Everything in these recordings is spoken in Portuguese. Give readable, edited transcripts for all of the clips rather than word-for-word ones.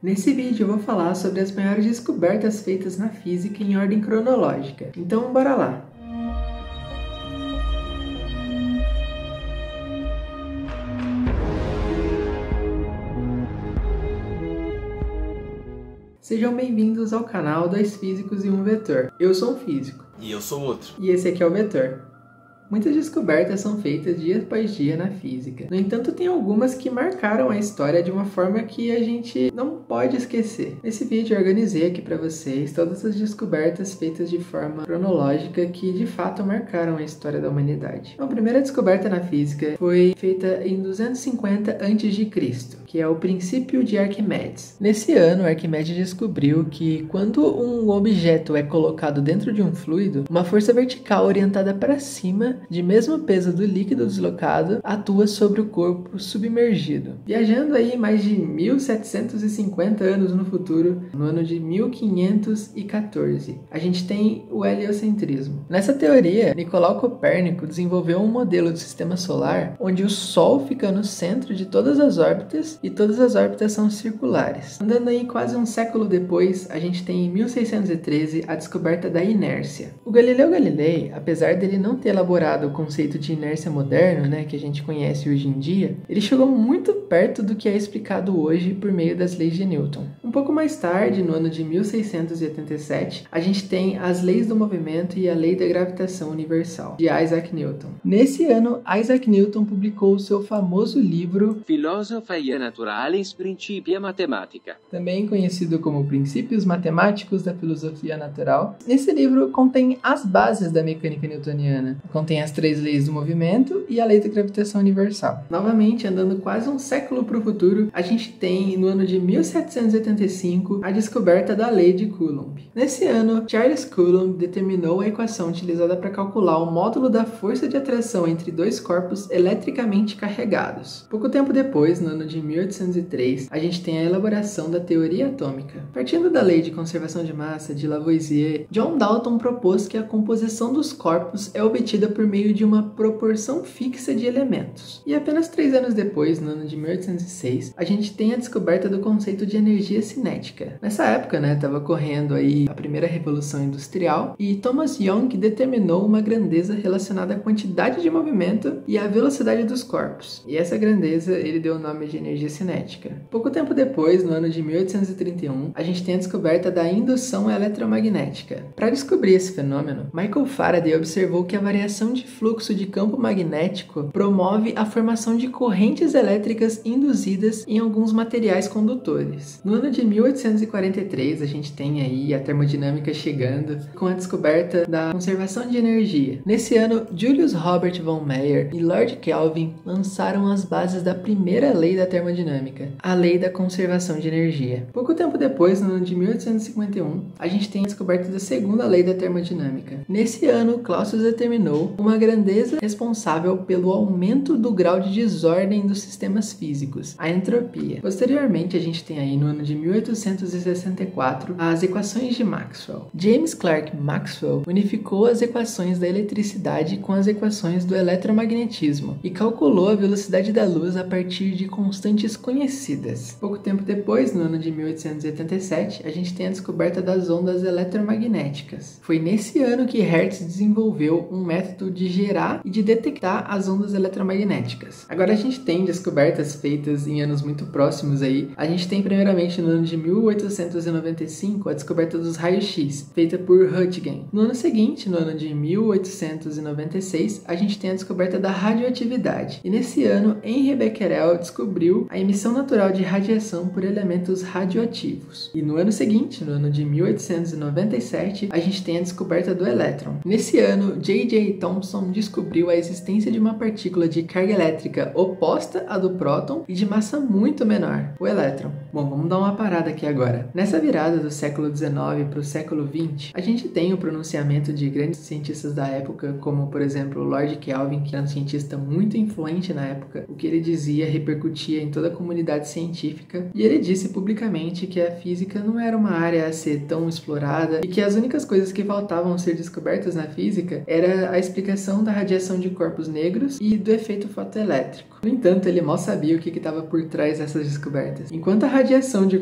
Nesse vídeo eu vou falar sobre as maiores descobertas feitas na física em ordem cronológica. Então bora lá! Sejam bem-vindos ao canal 2 Físicos e um Vetor. Eu sou um físico. E eu sou outro. E esse aqui é o Vetor. Muitas descobertas são feitas dia após dia na física. No entanto, tem algumas que marcaram a história de uma forma que a gente não pode esquecer. Nesse vídeo eu organizei aqui para vocês todas as descobertas feitas de forma cronológica que de fato marcaram a história da humanidade. Então, a primeira descoberta na física foi feita em 250 a.C., que é o princípio de Arquimedes. Nesse ano, Arquimedes descobriu que quando um objeto é colocado dentro de um fluido, uma força vertical orientada para cima, de mesmo peso do líquido deslocado, atua sobre o corpo submergido. Viajando aí mais de 1750 anos no futuro, no ano de 1514, a gente tem o heliocentrismo. Nessa teoria, Nicolau Copérnico desenvolveu um modelo do sistema solar onde o Sol fica no centro de todas as órbitas e todas as órbitas são circulares. Andando aí quase um século depois, a gente tem em 1613 a descoberta da inércia. O Galileu Galilei, apesar dele não ter elaborado o conceito de inércia moderno, que a gente conhece hoje em dia, ele chegou muito perto do que é explicado hoje por meio das leis de Newton. Um pouco mais tarde, no ano de 1687, a gente tem as leis do movimento e a lei da gravitação universal, de Isaac Newton. Nesse ano, Isaac Newton publicou o seu famoso livro Filosofia Naturalis Principia Mathematica, também conhecido como Princípios Matemáticos da Filosofia Natural. Nesse livro contém as bases da mecânica newtoniana, contém as 3 leis do movimento e a lei da gravitação universal. Novamente, andando quase um século para o futuro, a gente tem no ano de 1785 a descoberta da lei de Coulomb. Nesse ano, Charles Coulomb determinou a equação utilizada para calcular o módulo da força de atração entre 2 corpos eletricamente carregados. Pouco tempo depois, no ano de 1803, a gente tem a elaboração da teoria atômica. Partindo da lei de conservação de massa de Lavoisier, John Dalton propôs que a composição dos corpos é obtida por meio de uma proporção fixa de elementos. E apenas 3 anos depois, no ano de 1806, a gente tem a descoberta do conceito de energia cinética. Nessa época, estava ocorrendo aí a primeira revolução industrial e Thomas Young determinou uma grandeza relacionada à quantidade de movimento e à velocidade dos corpos. E essa grandeza ele deu o nome de energia cinética. Pouco tempo depois, no ano de 1831, a gente tem a descoberta da indução eletromagnética. Para descobrir esse fenômeno, Michael Faraday observou que a variação de fluxo de campo magnético promove a formação de correntes elétricas induzidas em alguns materiais condutores. No ano de 1843, a gente tem aí a termodinâmica chegando com a descoberta da conservação de energia. Nesse ano, Julius Robert von Meyer e Lord Kelvin lançaram as bases da primeira lei da termodinâmica, a lei da conservação de energia. Pouco tempo depois, no ano de 1851, a gente tem a descoberta da segunda lei da termodinâmica. Nesse ano, Clausius determinou uma grandeza responsável pelo aumento do grau de desordem dos sistemas físicos, a entropia. Posteriormente, a gente tem aí no ano de 1864 as equações de Maxwell. James Clerk Maxwell unificou as equações da eletricidade com as equações do eletromagnetismo e calculou a velocidade da luz a partir de constantes conhecidas. Pouco tempo depois, no ano de 1887, a gente tem a descoberta das ondas eletromagnéticas. Foi nesse ano que Hertz desenvolveu um método de gerar e de detectar as ondas eletromagnéticas. Agora a gente tem descobertas feitas em anos muito próximos aí. A gente tem primeiramente no ano de 1895 a descoberta dos raios-x, feita por Röntgen. No ano seguinte, no ano de 1896, a gente tem a descoberta da radioatividade. E nesse ano, Henri Becquerel descobriu a emissão natural de radiação por elementos radioativos. E no ano seguinte, no ano de 1897, a gente tem a descoberta do elétron. Nesse ano, J.J. Thomson descobriu a existência de uma partícula de carga elétrica oposta à do próton e de massa muito menor, o elétron. Bom, vamos dar uma parada aqui agora. Nessa virada do século XIX para o século XX, a gente tem o pronunciamento de grandes cientistas da época, como por exemplo Lord Kelvin, que era um cientista muito influente na época. O que ele dizia repercutia em toda a comunidade científica e ele disse publicamente que a física não era uma área a ser tão explorada e que as únicas coisas que faltavam ser descobertas na física era a explicação da radiação de corpos negros e do efeito fotoelétrico. No entanto, ele mal sabia o que estava por trás dessas descobertas. Enquanto a radiação de corpos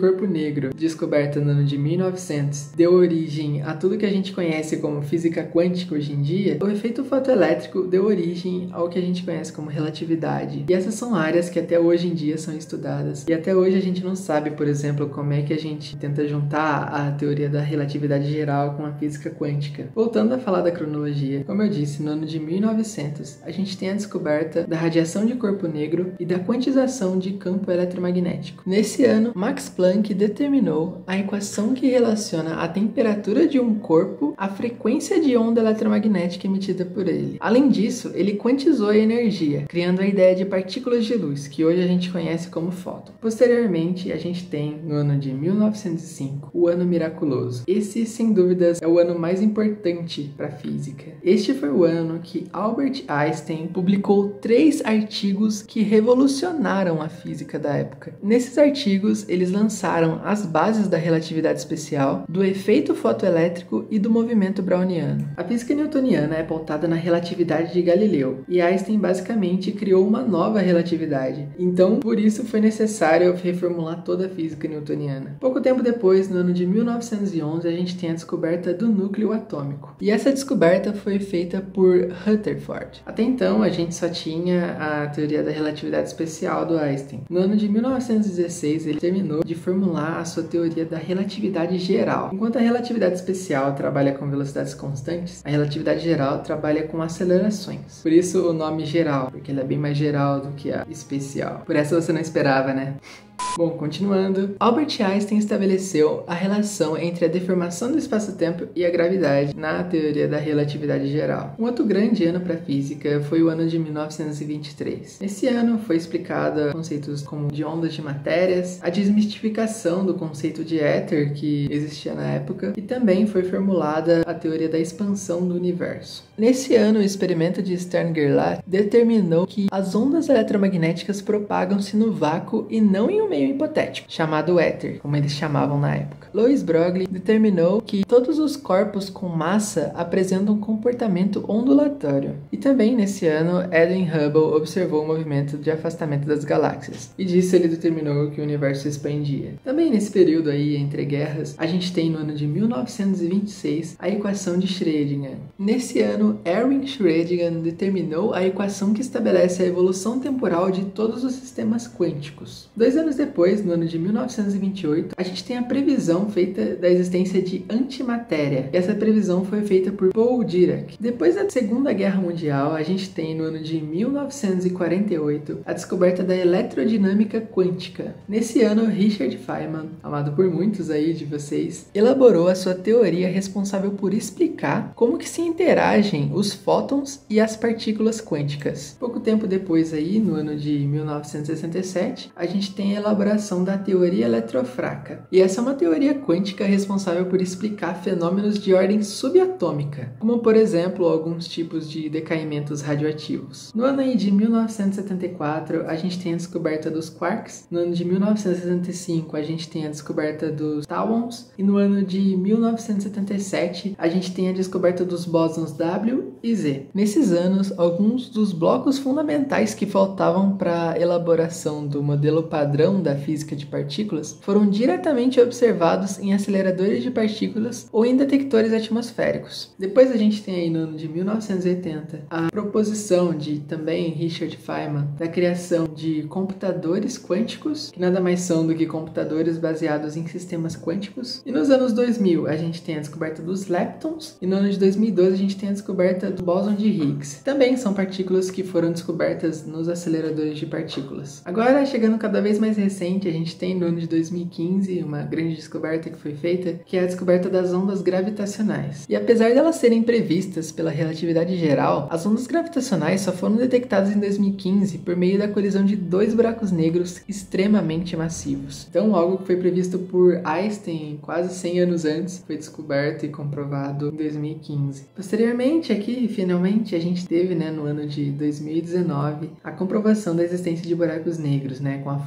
corpo negro, descoberta no ano de 1900, deu origem a tudo que a gente conhece como física quântica hoje em dia, o efeito fotoelétrico deu origem ao que a gente conhece como relatividade. E essas são áreas que até hoje em dia são estudadas. E até hoje a gente não sabe, por exemplo, como é que a gente tenta juntar a teoria da relatividade geral com a física quântica. Voltando a falar da cronologia, como eu disse, no ano de 1900, a gente tem a descoberta da radiação de corpo negro e da quantização de campo eletromagnético. Nesse ano, Max Planck determinou a equação que relaciona a temperatura de um corpo à frequência de onda eletromagnética emitida por ele. Além disso, ele quantizou a energia, criando a ideia de partículas de luz, que hoje a gente conhece como fóton. Posteriormente, a gente tem, no ano de 1905, o ano miraculoso. Esse, sem dúvidas, é o ano mais importante para a física. Este foi o ano que Albert Einstein publicou 3 artigos que revolucionaram a física da época. Nesses artigos, eles lançaram as bases da relatividade especial, do efeito fotoelétrico e do movimento browniano. A física newtoniana é pautada na relatividade de Galileu, e Einstein basicamente criou uma nova relatividade. Então, por isso foi necessário reformular toda a física newtoniana. Pouco tempo depois, no ano de 1911, a gente tem a descoberta do núcleo atômico. E essa descoberta foi feita por Rutherford. Até então, a gente só tinha a teoria da relatividade especial do Einstein. No ano de 1916, ele terminou de formular a sua teoria da relatividade geral. Enquanto a relatividade especial trabalha com velocidades constantes, a relatividade geral trabalha com acelerações. Por isso o nome geral, porque ele é bem mais geral do que a especial. Por essa você não esperava, né? Bom, continuando, Albert Einstein estabeleceu a relação entre a deformação do espaço-tempo e a gravidade na teoria da relatividade geral. Um outro grande ano para a física foi o ano de 1923. Nesse ano foi explicado conceitos como de ondas de matérias, a desmistificação do conceito de éter que existia na época e também foi formulada a teoria da expansão do universo. Nesse ano, o experimento de Stern-Gerlach determinou que as ondas eletromagnéticas propagam-se no vácuo e não em um meio hipotético, chamado éter, como eles chamavam na época. Louis Broglie determinou que todos os corpos com massa apresentam um comportamento ondulatório. E também nesse ano, Edwin Hubble observou o movimento de afastamento das galáxias. E disso ele determinou que o universo se expandia. Também nesse período aí, entre guerras, a gente tem no ano de 1926 a equação de Schrödinger. Nesse ano, Erwin Schrödinger determinou a equação que estabelece a evolução temporal de todos os sistemas quânticos. 2 anos depois, no ano de 1928, a gente tem a previsão feita da existência de antimatéria. E essa previsão foi feita por Paul Dirac. Depois da Segunda Guerra Mundial, a gente tem no ano de 1948 a descoberta da eletrodinâmica quântica. Nesse ano, Richard Feynman, amado por muitos aí de vocês, elaborou a sua teoria responsável por explicar como que se interagem os fótons e as partículas quânticas. Pouco tempo depois aí, no ano de 1967, a gente tem a elaboração da teoria eletrofraca. E essa é uma teoria quântica responsável por explicar fenômenos de ordem subatômica, como por exemplo alguns tipos de decaimentos radioativos. No ano aí de 1974, a gente tem a descoberta dos quarks. No ano de 1975, a gente tem a descoberta dos tauons. E no ano de 1977, a gente tem a descoberta dos bósons W e Z. Nesses anos, alguns dos blocos fundamentais que faltavam para a elaboração do modelo padrão da física de partículas foram diretamente observados em aceleradores de partículas ou em detectores atmosféricos. Depois a gente tem aí no ano de 1980 a proposição de também Richard Feynman da criação de computadores quânticos, que nada mais são do que computadores baseados em sistemas quânticos. E nos anos 2000 a gente tem a descoberta dos leptons e no ano de 2012 a gente tem a descoberta do bóson de Higgs. Também são partículas que foram descobertas nos aceleradores de partículas. Agora, chegando cada vez mais recente, a gente tem no ano de 2015 uma grande descoberta que foi feita, que é a descoberta das ondas gravitacionais. E apesar de elas serem previstas pela relatividade geral, as ondas gravitacionais só foram detectadas em 2015 por meio da colisão de 2 buracos negros extremamente massivos. Então, algo que foi previsto por Einstein quase 100 anos antes foi descoberto e comprovado em 2015. Posteriormente, aqui, finalmente, a gente teve, no ano de 2019, a comprovação da existência de buracos negros, com a foto que foi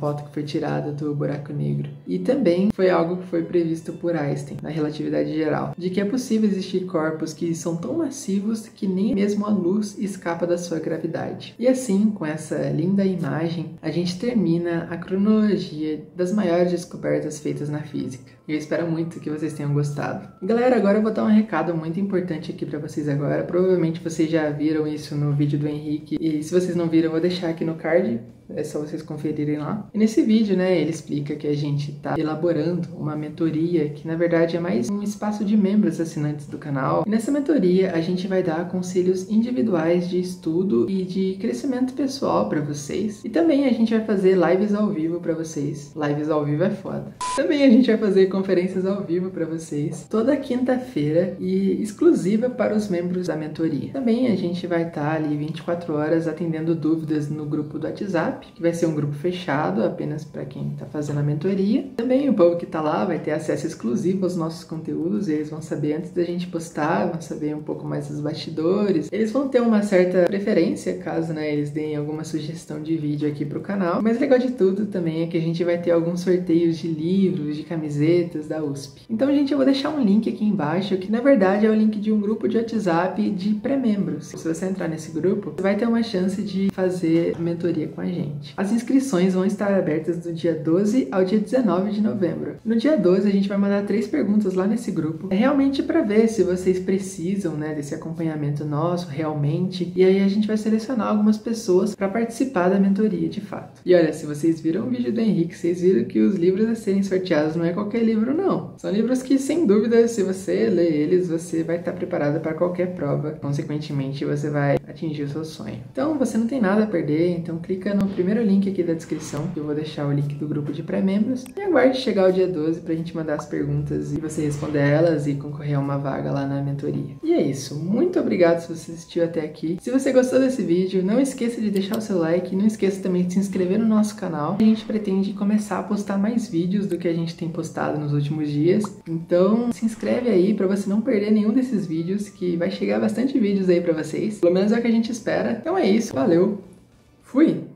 retirada do buraco negro. E também foi algo que foi previsto por Einstein, na relatividade geral, de que é possível existir corpos que são tão massivos que nem mesmo a luz escapa da sua gravidade. E assim, com essa linda imagem, a gente termina a cronologia das maiores descobertas feitas na física. Eu espero muito que vocês tenham gostado. Galera, agora eu vou dar um recado muito importante aqui para vocês agora. Provavelmente vocês já viram isso no vídeo do Henrique, e se vocês não viram, eu vou deixar aqui no card. É só vocês conferirem lá. E nesse vídeo, né, ele explica que a gente está elaborando uma mentoria que, na verdade, é mais um espaço de membros assinantes do canal. E nessa mentoria, a gente vai dar conselhos individuais de estudo e de crescimento pessoal para vocês. E também a gente vai fazer lives ao vivo para vocês. Lives ao vivo é foda. Também a gente vai fazer conferências ao vivo para vocês toda quinta-feira e exclusiva para os membros da mentoria. Também a gente vai estar ali 24 horas atendendo dúvidas no grupo do WhatsApp, que vai ser um grupo fechado apenas para quem está fazendo a mentoria. Também o povo que está lá vai ter acesso exclusivo aos nossos conteúdos, e eles vão saber antes da gente postar, vão saber um pouco mais dos bastidores. Eles vão ter uma certa preferência caso, né, eles deem alguma sugestão de vídeo aqui para o canal. Mas o legal de tudo também é que a gente vai ter alguns sorteios de livros, de camisetas da USP. Então, gente, eu vou deixar um link aqui embaixo, que na verdade é o link de um grupo de WhatsApp de pré-membros. Se você entrar nesse grupo, você vai ter uma chance de fazer a mentoria com a gente. As inscrições vão estar abertas do dia 12 ao dia 19 de novembro. No dia 12, a gente vai mandar 3 perguntas lá nesse grupo. É realmente para ver se vocês precisam, né, desse acompanhamento nosso, realmente. E aí a gente vai selecionar algumas pessoas para participar da mentoria, de fato. E olha, se vocês viram o vídeo do Henrique, vocês viram que os livros a serem sorteados não é qualquer livro, não. São livros que, sem dúvida, se você ler eles, você vai estar preparado para qualquer prova. Consequentemente, você vai atingir o seu sonho. Então, você não tem nada a perder, então clica no primeiro link aqui da descrição, que eu vou deixar o link do grupo de pré-membros, e aguarde chegar o dia 12 pra gente mandar as perguntas e você responder elas e concorrer a uma vaga lá na mentoria. E é isso, muito obrigado se você assistiu até aqui. Se você gostou desse vídeo, não esqueça de deixar o seu like, não esqueça também de se inscrever no nosso canal. A gente pretende começar a postar mais vídeos do que a gente tem postado nos últimos dias, então se inscreve aí pra você não perder nenhum desses vídeos, que vai chegar bastante vídeos aí pra vocês, pelo menos é o que a gente espera. Então é isso, valeu, fui!